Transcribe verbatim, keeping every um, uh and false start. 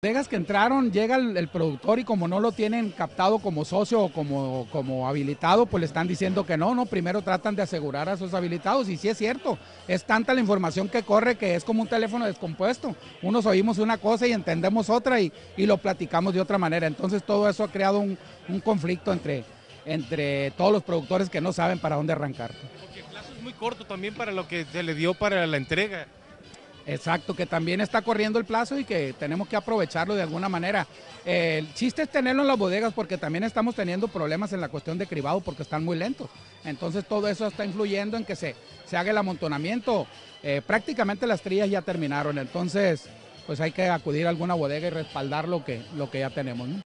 Bodegas que entraron, llega el, el productor y como no lo tienen captado como socio o como, como habilitado, pues le están diciendo que no, no, primero tratan de asegurar a sus habilitados y sí es cierto, es tanta la información que corre que es como un teléfono descompuesto, unos oímos una cosa y entendemos otra y, y lo platicamos de otra manera, entonces todo eso ha creado un, un conflicto entre, entre todos los productores que no saben para dónde arrancar. Porque el plazo es muy corto también para lo que se le dio para la entrega. Exacto, que también está corriendo el plazo y que tenemos que aprovecharlo de alguna manera. Eh, el chiste es tenerlo en las bodegas porque también estamos teniendo problemas en la cuestión de cribado porque están muy lentos. Entonces todo eso está influyendo en que se, se haga el amontonamiento. Eh, prácticamente las trillas ya terminaron, entonces pues hay que acudir a alguna bodega y respaldar lo que, lo que ya tenemos, ¿no?